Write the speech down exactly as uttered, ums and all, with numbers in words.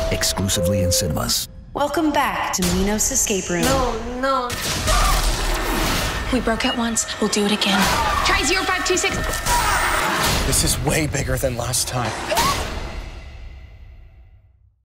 exclusively in cinemas. Welcome back to Minos Escape Room. No, no. We broke it once, we'll do it again. Try zero five two six. This is way bigger than last time.